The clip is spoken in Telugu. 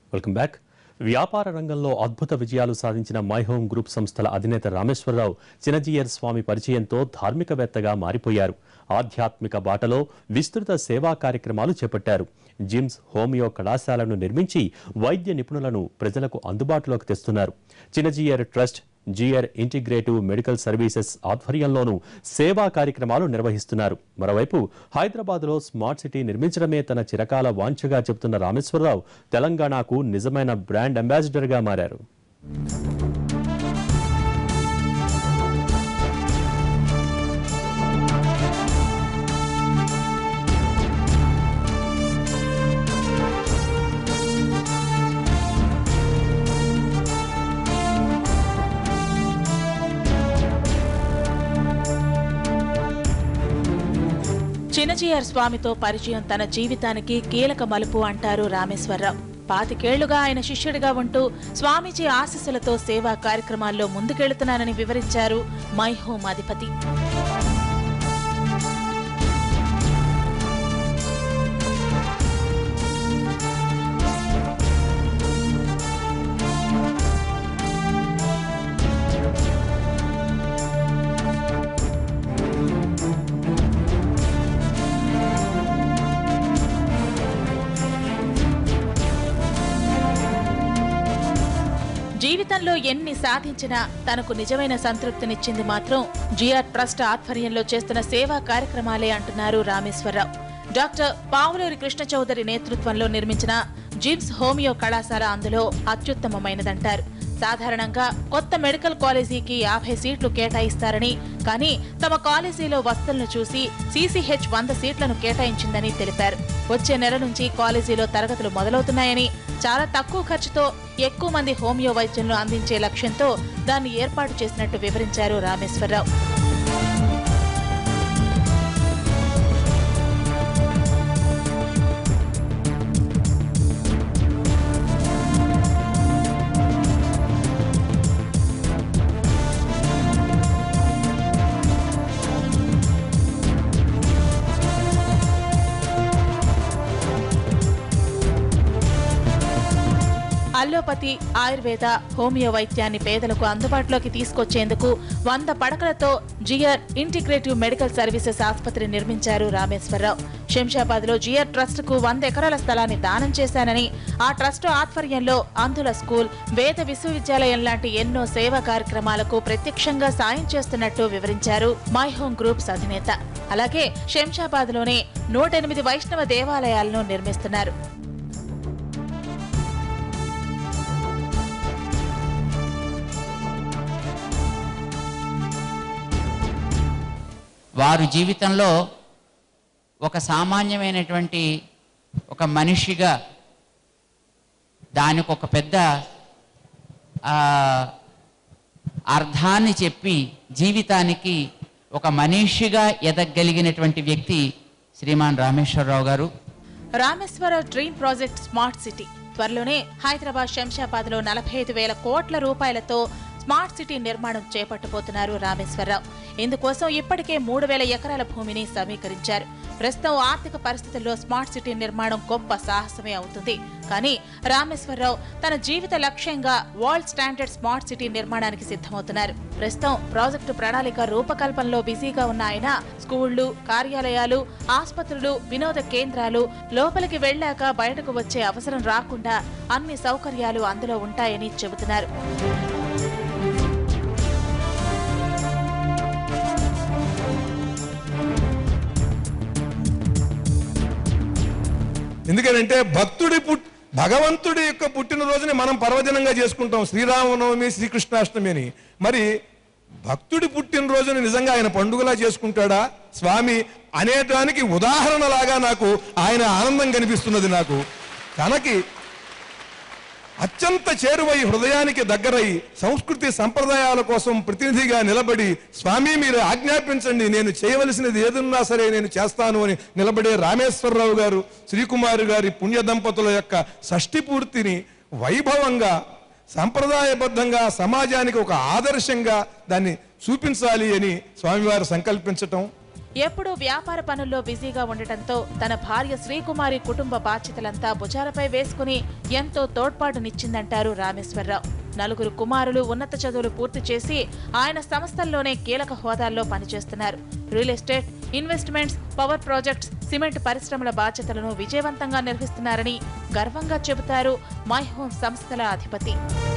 Welcome back. వ్యాపార రంగంలో అద్భుత విజయాలు సాధించిన మై హోమ్ గ్రూప్ సంస్థల అధినేత రామేశ్వరరావు చినజీయర్ స్వామి పరిచయంతో ధార్మికవేత్తగా మారిపోయారు. ఆధ్యాత్మిక బాటలో విస్తృత సేవా కార్యక్రమాలు చేపట్టారు. జిమ్స్, హోమియో కళాశాలను నిర్మించి వైద్య నిపుణులను ప్రజలకు అందుబాటులోకి తెస్తున్నారు. Chinajeeyar trust, Jeeyar integrative medical services ఆధ్వర్యంలోనూ సేవా కార్యక్రమాలు నిర్వహిస్తున్నారు. మరోవైపు హైదరాబాద్లో స్మార్ట్ సిటీ నిర్మించడమే తన చిరకాల వాంఛగా చెబుతున్న రామేశ్వరరావు తెలంగాణకు నిజమైన బ్రాండ్ అంబాసిడర్గా మారారు. చినజీయర్ స్వామితో పరిచయం తన జీవితానికి కీలక మలుపు అంటారు రామేశ్వరరావు. 25 ఏళ్లుగా ఆయన శిష్యుడిగా ఉంటూ స్వామీజీ ఆశీస్సులతో సేవా కార్యక్రమాల్లో ముందుకెళ్తున్నానని వివరించారు మై హోమ్ అధిపతి. జీవితంలో ఎన్ని సాధించినా తనకు నిజమైన సంతృప్తినిచ్చింది మాత్రం జిఆర్ ట్రస్ట్ ఆధ్వర్యంలో చేస్తున్న సేవా కార్యక్రమాలే అంటున్నారు రామేశ్వరరావు. డాక్టర్ పావులూరి కృష్ణ చౌదరి నేతృత్వంలో నిర్మించిన జిమ్స్ హోమియో కళాశాల అందులో అత్యుత్తమమైనదంటారు. సాధారణంగా కొత్త మెడికల్ కాలేజీకి 50 సీట్లు కేటాయిస్తారని, కానీ తమ కాలేజీలో వసతులను చూసి సిసిహెచ్ 100 సీట్లను కేటాయించిందని తెలిపారు. వచ్చే నెల నుంచి కాలేజీలో తరగతులు మొదలవుతున్నాయని, చాలా తక్కువ ఖర్చుతో ఎక్కువ మంది హోమియో వైద్యులను అందించే లక్ష్యంతో దాన్ని ఏర్పాటు చేసినట్టు వివరించారు రామేశ్వరరావు. అల్లోపతి, ఆయుర్వేద, హోమియో వైద్యాన్ని పేదలకు అందుబాటులోకి తీసుకొచ్చేందుకు 100 పడకలతో జిఆర్ ఇంటిగ్రేటివ్ మెడికల్ సర్వీసెస్ ఆసుపత్రి నిర్మించారు రామేశ్వరరావు. శంషాబాద్లో జిఆర్ ట్రస్ట్ కు 100 ఎకరాల స్థలాన్ని దానం చేశానని, ఆ ట్రస్ట్ ఆధ్వర్యంలో అంధుల స్కూల్, వేద విశ్వవిద్యాలయం లాంటి ఎన్నో సేవా కార్యక్రమాలకు ప్రత్యక్షంగా సాయం చేస్తున్నట్టు వివరించారు మై హోమ్ గ్రూప్స్ అధినేత. అలాగే శంషాబాద్లోనే 108 వైష్ణవ దేవాలయాలను నిర్మిస్తున్నారు. వారు జీవితంలో ఒక సామాన్యమైనటువంటి ఒక మనిషిగా దానికి ఒక పెద్ద అర్థాన్ని చెప్పి జీవితానికి ఒక మనిషిగా ఎదగలిగినటువంటి వ్యక్తి Shriman Rameshwar Rao garu. Rameshwar Rao dream project smart city త్వరలోనే హైదరాబాద్, శంషాబాద్లో 45,000 కోట్ల రూపాయలతో స్మార్ట్ సిటీ నిర్మాణం చేపట్టబోతున్నారు రామేశ్వరరావు. ఇందుకోసం ఇప్పటికే 3,000 ఎకరాల భూమిని సమీకరించారు. ప్రస్తుతం ఆర్థిక పరిస్థితుల్లో స్మార్ట్ సిటీ నిర్మాణం గొప్ప సాహసమే అవుతుంది. కానీ రామేశ్వరరావు తన జీవిత లక్ష్యంగా వరల్డ్ స్టాండర్డ్ స్మార్ట్ సిటీ నిర్మాణానికి సిద్ధమవుతున్నారు. ప్రస్తుతం ప్రాజెక్టు ప్రణాళిక రూపకల్పనలో బిజీగా ఉన్న ఆయన స్కూళ్లు, కార్యాలయాలు, ఆసుపత్రులు, వినోద కేంద్రాలు లోపలికి వెళ్లాక బయటకు వచ్చే అవసరం రాకుండా అన్ని సౌకర్యాలు అందులో ఉంటాయని చెబుతున్నారు. ఎందుకంటే భగవంతుడి యొక్క పుట్టినరోజుని మనం పర్వదినంగా చేసుకుంటాం, శ్రీరామనవమి, శ్రీకృష్ణాష్టమి అని. మరి భక్తుడి పుట్టినరోజుని నిజంగా ఆయన పండుగలా చేసుకుంటాడా స్వామి అనేదానికి ఉదాహరణలాగా నాకు ఆయన ఆనందం కనిపిస్తున్నది. నాకు తనకి అత్యంత చేరువై, హృదయానికి దగ్గరై, సంస్కృతి సంప్రదాయాల కోసం ప్రతినిధిగా నిలబడి, స్వామి మీరు ఆజ్ఞాపించండి, నేను చేయవలసినది ఏదున్నా సరే నేను చేస్తాను అని నిలబడే రామేశ్వరరావు గారు, శ్రీకుమారి గారి పుణ్య దంపతుల యొక్క షష్ఠి పూర్తిని వైభవంగా, సంప్రదాయబద్ధంగా, సమాజానికి ఒక ఆదర్శంగా దాన్ని చూపించాలి అని స్వామివారు సంకల్పించటం. ఎప్పుడూ వ్యాపార పనుల్లో బిజీగా ఉండటంతో తన భార్య శ్రీకుమారి కుటుంబ బాధ్యతలంతా భుజాలపై వేసుకుని ఎంతో తోడ్పాటునిచ్చిందంటారు రామేశ్వరరావు. 4 కుమారులు ఉన్నత చదువులు పూర్తి చేసి ఆయన సంస్థల్లోనే కీలక హోదాల్లో పనిచేస్తున్నారు. Real estate, investments, power projects, cement పరిశ్రమల బాధ్యతలను విజయవంతంగా నిర్వహిస్తున్నారని గర్వంగా చెబుతారు మై హోమ్ సంస్థల అధిపతి.